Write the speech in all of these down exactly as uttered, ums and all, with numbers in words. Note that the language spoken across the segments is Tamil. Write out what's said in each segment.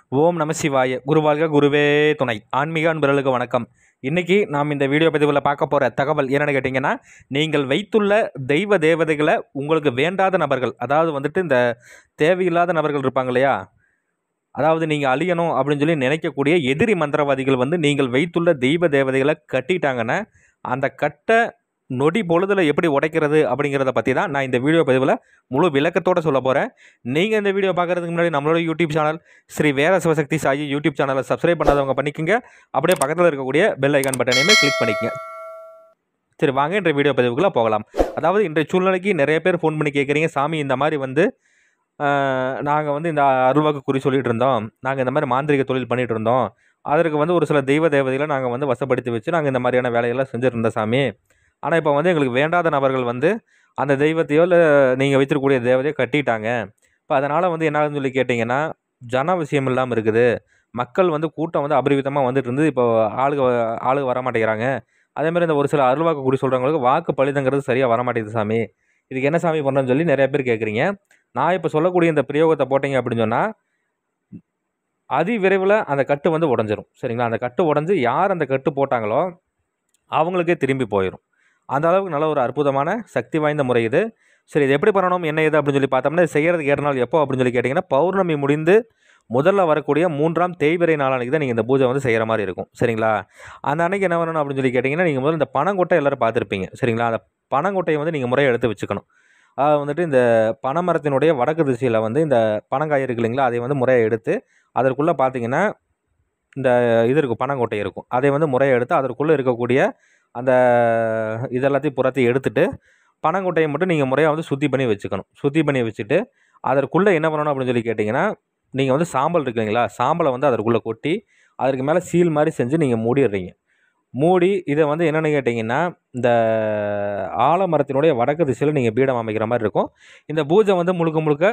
ஓம் நம சிவாய. குருவாழ்க குருவே துணை. ஆன்மீக அன்பர்களுக்கு வணக்கம். இன்றைக்கி நாம் இந்த வீடியோ பதிவில் பார்க்க போகிற தகவல் என்னென்னு கேட்டிங்கன்னா, நீங்கள் வைத்துள்ள தெய்வ தேவதைகளை உங்களுக்கு வேண்டாத நபர்கள், அதாவது வந்துட்டு இந்த தேவையில்லாத நபர்கள் இருப்பாங்க இல்லையா, அதாவது நீங்கள் அழியணும் அப்படின்னு சொல்லி நினைக்கக்கூடிய எதிரி மந்திரவாதிகள் வந்து நீங்கள் வைத்துள்ள தெய்வ தேவதைகளை கட்டிட்டாங்கன்னா, அந்த கட்டை நொடி பொழுதில் எப்படி உடைக்கிறது அப்படிங்கிறத பற்றி தான் நான் இந்த வீடியோ பதிவில் முழு விளக்கத்தோடு சொல்ல போகிறேன். நீங்கள் இந்த வீடியோ பார்க்குறதுக்கு முன்னாடி நம்மளோட YouTube channel Sri Veda Sivasakthi Sai YouTube சேனலை சப்ஸ்கிரைப் பண்ணாதவங்க பண்ணிக்கோங்க. அப்படியே பக்கத்தில் இருக்கக்கூடிய பெல் ஐக்கான் பட்டனையுமே கிளிக் பண்ணிக்கங்க. சரி, வாங்க இன்றைய வீடியோ பதிவுக்குள்ளே போகலாம். அதாவது இன்றைய சூழ்நிலைக்கு நிறைய பேர் ஃபோன் பண்ணி கேட்குறீங்க, சாமி இந்த மாதிரி வந்து நாங்கள் வந்து இந்த அருள்வாக்கு குறி சொல்லிகிட்டு இருந்தோம், நாங்கள் இந்த மாதிரி மாந்திரிக தொழில் பண்ணிகிட்டு இருந்தோம், அதற்கு வந்து ஒரு சில தெய்வ தேவதைகளை நாங்கள் வந்து வசப்படுத்தி வச்சு நாங்கள் இந்த மாதிரியான வேலையெல்லாம் செஞ்சுருந்தோம் சாமி. ஆனால் இப்போ வந்து எங்களுக்கு வேண்டாத நபர்கள் வந்து அந்த தெய்வத்தையோ இல்லை நீங்கள் வைத்திருக்கக்கூடிய தேவதையோ கட்டிட்டாங்க. இப்போ அதனால் வந்து என்னான்னு சொல்லி கேட்டிங்கன்னா, ஜன விஷயம் இல்லாமல் இருக்குது, மக்கள் வந்து கூட்டம் வந்து அபரிவிதமாக வந்துட்டு இருந்து இப்போ ஆளுக ஆளுக வர மாட்டேங்கிறாங்க. அதேமாதிரி இந்த ஒரு சில அருள்வாக்கு குறி சொல்கிறவங்களுக்கு வாக்கு பலிதங்கிறது சரியாக வர மாட்டேங்குது சாமி, இதுக்கு என்ன சாமி பண்ணுறேன்னு சொல்லி நிறைய பேர் கேட்குறீங்க. நான் இப்போ சொல்லக்கூடிய இந்த பிரயோகத்தை போட்டிங்க அப்படின்னு சொன்னால் அதி விரைவில் அந்த கட்டு வந்து உடஞ்சிரும். சரிங்களா? அந்த கட்டு உடஞ்சி யார் அந்த கட்டு போட்டாங்களோ அவங்களுக்கே திரும்பி போயிடும். அந்த அளவுக்கு நல்ல ஒரு அற்புதமான சக்தி வாய்ந்த முறை இது. சரி, இது எப்படி பண்ணணும் என்ன ஏது அப்படின்னு சொல்லி பார்த்தோம்னா, செய்கிறதுக்கு ஏற்ற நாள் எப்போ அப்படின்னு சொல்லி கேட்டிங்கன்னா, பௌர்ணமி முடிந்து முதல்ல வரக்கூடிய மூன்றாம் தேய்பிறை நாளன்னைக்கு தான் நீங்கள் இந்த பூஜை வந்து செய்கிற மாதிரி இருக்கும். சரிங்களா? அந்த அன்னைக்கு என்ன பண்ணணும் அப்படின்னு சொல்லி கேட்டிங்கன்னா, நீங்கள் முதல்ல இந்த பனங்கொட்டை எல்லோரும் பார்த்துருப்பீங்க. சரிங்களா? அந்த பனங்கொட்டையை வந்து நீங்கள் முறையை எடுத்து வச்சுக்கணும். அதாவது வந்துட்டு இந்த பனைமரத்தினுடைய வடக்கு திசையில் வந்து இந்த பனங்காய் இருக்கு இல்லைங்களா, அதை வந்து முறையை எடுத்து அதற்குள்ளே பார்த்தீங்கன்னா இந்த இது இருக்கும், பனங்கொட்டை இருக்கும், அதை வந்து முறையை எடுத்து அதற்குள்ளே இருக்கக்கூடிய அந்த இதெல்லாத்தையும் புறத்தி எடுத்துகிட்டு பனங்கொட்டையை மட்டும் நீங்கள் முறையாக வந்து சுத்தி பண்ணி வச்சுக்கணும். சுத்தி பண்ணி வச்சுட்டு அதற்குள்ளே என்ன பண்ணணும் அப்படின்னு சொல்லி கேட்டிங்கன்னா, நீங்கள் வந்து சாம்பல் இருக்கு இல்லைங்களா, சாம்பலை வந்து அதற்குள்ளே கொட்டி அதற்கு மேலே சீல் மாதிரி செஞ்சு நீங்கள் மூடிடுறீங்க. மூடி இதை வந்து என்னென்னு கேட்டிங்கன்னா, இந்த ஆலமரத்தினுடைய வடக்கு திசையில் நீங்கள் பீடம் அமைக்கிற மாதிரி இருக்கும். இந்த பூஜை வந்து முழுக்க முழுக்க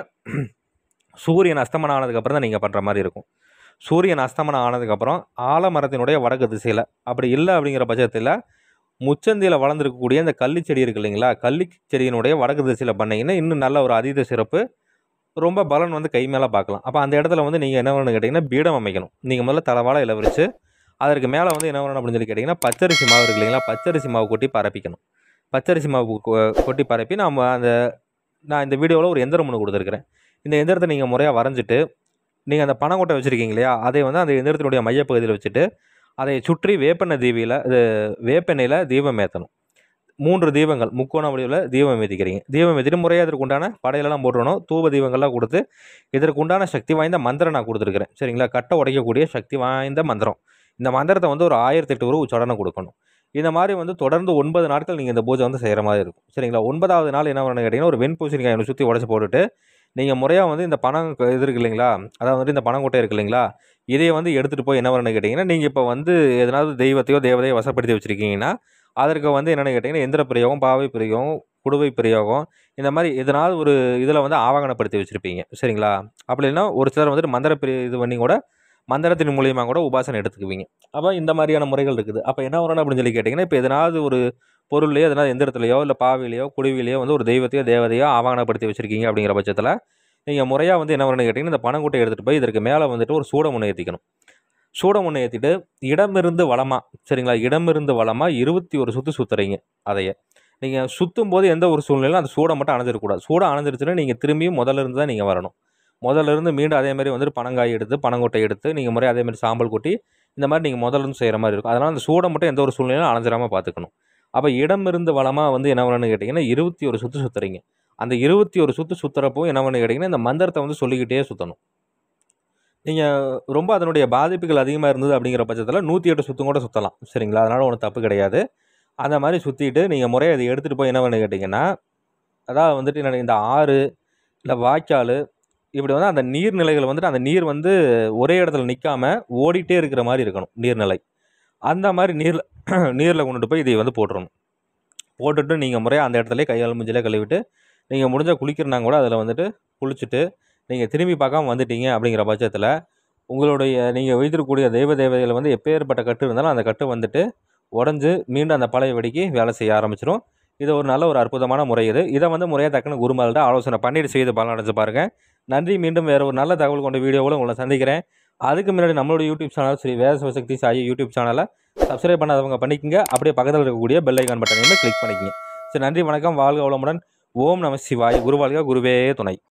சூரியன் அஸ்தமனம் ஆனதுக்கப்புறம் தான் நீங்கள் பண்ணுற மாதிரி இருக்கும். சூரியன் அஸ்தமனம் ஆனதுக்கப்புறம் ஆலமரத்தினுடைய வடக்கு திசையில், அப்படி இல்லை அப்படிங்கிற பட்சத்தில் முச்சந்தியில் வளர்ந்துருக்கக்கூடிய இந்த கள்ளி செடி இருக்குது இல்லைங்களா, கள்ளி செடியினுடைய வடக்கு திசையில் பண்ணிங்கன்னா இன்னும் நல்ல ஒரு அதீத சிறப்பு, ரொம்ப பலன் வந்து கை மேலே பார்க்கலாம். அப்போ அந்த இடத்துல வந்து நீங்கள் என்ன பண்ணணும்னு கேட்டிங்கன்னா, பீடம் அமைக்கணும். நீங்கள் முதல்ல தலவாழை இலை விரித்து அதற்கு மேலே வந்து என்ன பண்ணணும் அப்படின்னு சொல்லி கேட்டிங்கன்னா, பச்சரிசி மாவு இருக்கு இல்லைங்களா, பச்சரிசி மாவு கொட்டி பரப்பிக்கணும். பச்சரிசி மாவு கொட்டி பரப்பி நம்ம அந்த நான் இந்த வீடியோவில் ஒரு எந்திரம் ஒன்று கொடுத்துருக்குறேன். இந்த எந்திரத்தை நீங்கள் முறையாக வரைஞ்சிட்டு நீங்கள் அந்த பனங்கொட்டை வச்சுருக்கீங்க இல்லையா, அதை வந்து அந்த எந்திரத்தினுடைய மையப்பகுதியில் வச்சுட்டு அதை சுற்றி வேப்பெண்ணெய் தீவியில் இது வேப்பெண்ணெயில் தீபம் ஏற்றணும். மூன்று தீபங்கள் முக்கோண வடிவில் தீபம் ஏற்றிக்கிறீங்க. தீபம் ஏற்றிட்டு முறையாக இதற்கு உண்டான படையெல்லாம் போட்டுடணும். தூப தீபங்கள்லாம் கொடுத்து இதற்கு உண்டான சக்தி வாய்ந்த மந்திரம் நான் கொடுத்துருக்குறேன். சரிங்களா? கட்டை உடைக்கக்கூடிய சக்தி வாய்ந்த மந்திரம். இந்த மந்திரத்தை வந்து ஒரு ஆயிரத்தி எட்டு உருவ உச்சடனை கொடுக்கணும். இந்த மாதிரி வந்து தொடர்ந்து ஒன்பது நாட்கள் நீங்கள் இந்த பூஜை வந்து செய்கிற மாதிரி இருக்கும். சரிங்களா? ஒன்பதாவது நாள் என்ன பண்ணணும்னு கேட்டிங்கன்னா, ஒரு வெண்பூசணிக்காயை ஒன்று சுற்றி உடச்சி போட்டுட்டு நீங்கள் முறையாக வந்து இந்த பணம் இது இருக்குது இல்லைங்களா, அதாவது வந்து இந்த பனங்கொட்டை இருக்குது இல்லைங்களா, இதை வந்து எடுத்துகிட்டு போய் என்ன பண்ணணும்னு கேட்டிங்கன்னா, நீங்கள் இப்போ வந்து எதனாவது தெய்வத்தையோ தேவதையோ வசப்படுத்தி வச்சுருக்கீங்கன்னா அதற்கு வந்து என்னென்னு கேட்டிங்கன்னா, எந்திர பிரயோகம், பாவை பிரயோகம், குடுவை பிரயோகம், இந்த மாதிரி எதனாவது ஒரு இதில் வந்து ஆவாகனப்படுத்தி வச்சுருப்பீங்க. சரிங்களா? அப்படி இல்லைன்னா ஒரு சிலர் வந்துட்டு மந்திர பிரி இது பண்ணி கூட மந்திரத்தின் மூலியமாக கூட உபாசனை எடுத்துக்குவீங்க. அப்போ இந்த மாதிரியான முறைகள் இருக்குது. அப்போ என்ன வரணும் அப்படின்னு சொல்லி கேட்டிங்கன்னா, இப்போ எதனாவது ஒரு பொருள்லையோ எதனாவது எந்திரத்துலையோ இல்லை பாவிலையோ குடுவிலையோ வந்து ஒரு தெய்வத்தையோ தேவதையோ ஆவாகனப்படுத்தி வச்சுருக்கீங்க அப்படிங்கிற பட்சத்தில் நீங்கள் முறையாக வந்து என்ன வரணும்னு கேட்டிங்கன்னா, இந்த பனங்கொட்டை எடுத்துகிட்டு போய் இதற்கு மேலே வந்துட்டு ஒரு சூடம் ஒன்று ஏற்றிக்கணும். சூடம் ஒன்று ஏற்றிட்டு இடமிருந்து வளமாக, சரிங்களா, இடமிருந்து வளமாக இருபத்தி ஒரு சுற்று சுற்றுறீங்க. அதையே நீங்கள் சுற்றும் போது எந்த ஒரு சூழ்நிலையிலும் அந்த சூடம் மட்டும் அணைஞ்சிடக்கூடாது. சூடம் அணைஞ்சிருச்சுன்னா நீங்கள் திரும்பியும் முதல்ல இருந்து தான் நீங்கள் வரணும். முதல்ல இருந்து மீண்டும் அதேமாதிரி வந்துட்டு பனங்காய் எடுத்து பனங்கொட்டை எடுத்து நீங்கள் முறையாக அதேமாதிரி சாம்பல் கொட்டி இந்த மாதிரி நீங்கள் முதல்ல இருந்து செய்கிற மாதிரி இருக்கும். அதனால் அந்த சூடம் மட்டும் எந்த ஒரு சூழ்நிலையும் அணைஞ்சிடாமல் பார்த்துக்கணும். அப்போ இடமிருந்து வளமாக வந்து என்ன பண்ணணும்னு கேட்டிங்கன்னா, இருபத்தி ஒரு சுற்று சுற்றுறீங்க. அந்த இருபத்தி ஒரு சுற்று சுற்றுறப்போ என்ன பண்ணு கேட்டிங்கன்னா, இந்த மந்திரத்தை வந்து சொல்லிக்கிட்டே சுற்றணும். நீங்கள் ரொம்ப அதனுடைய பாதிப்புகள் அதிகமாக இருந்தது அப்படிங்கிற பட்சத்தில் நூற்றி எட்டு சுற்றும் கூட சுற்றலாம். சரிங்களா? அதனால் ஒன்றும் தப்பு கிடையாது. அந்த மாதிரி சுற்றிட்டு நீங்கள் முறையை அதை எடுத்துகிட்டு போய் என்ன பண்ணு கேட்டிங்கன்னா, அதாவது வந்துட்டு என்ன, இந்த ஆறு இல்லை வாய்க்கால் இப்படி வந்து அந்த நீர்நிலைகள் வந்துட்டு அந்த நீர் வந்து ஒரே இடத்துல நிற்காம ஓடிட்டே இருக்கிற மாதிரி இருக்கணும் நீர்நிலை. அந்த மாதிரி நீரில் நீரில் கொண்டுட்டு போய் இதை வந்து போட்டுடணும். போட்டுட்டு நீங்கள் முறையாக அந்த இடத்துல கையால் மூஞ்சிலே கழுவிட்டு நீங்கள் முடிஞ்சால் குளிக்கிறனாங்க கூட அதில் வந்துட்டு குளிச்சுட்டு நீங்கள் திரும்பி பார்க்காம வந்துட்டீங்க அப்படிங்கிற பட்சத்தில் உங்களுடைய நீங்கள் வைத்திருக்கக்கூடிய தெய்வ தேவதைகள் வந்து எப்பேற்பட்ட கட்டு இருந்தாலும் அந்த கட்டு வந்துட்டு உடஞ்சி மீண்டும் அந்த பழைய வெடிக்கு வேலை செய்ய ஆரம்பிச்சிடும். இது ஒரு நல்ல ஒரு அற்புதமான முறை இது. இதை வந்து முறையாக தக்கன குருமார்கிட்ட ஆலோசனை பண்ணிட்டு செய்து பலன் அடைஞ்சு பாருங்கள். நன்றி. மீண்டும் வேறு ஒரு நல்ல தகவல் கொண்ட வீடியோவில் உங்களை சந்திக்கிறேன். அதுக்கு முன்னாடி நம்மளோட YouTube channel Sri Veda Sivasakthi Sai YouTube சேனலை சப்ஸ்கிரைப் பண்ணாதவங்க பண்ணிக்கங்க. அப்படியே பக்கத்தில் இருக்கக்கூடிய பெல் ஐக்கான் பட்டனையுமே கிளிக் பண்ணிக்கங்க. சரி, நன்றி, வணக்கம், வாழ்க வளமுடன். ஓம் நம சிவாய். குரு வாழ்க, குருவே துணை.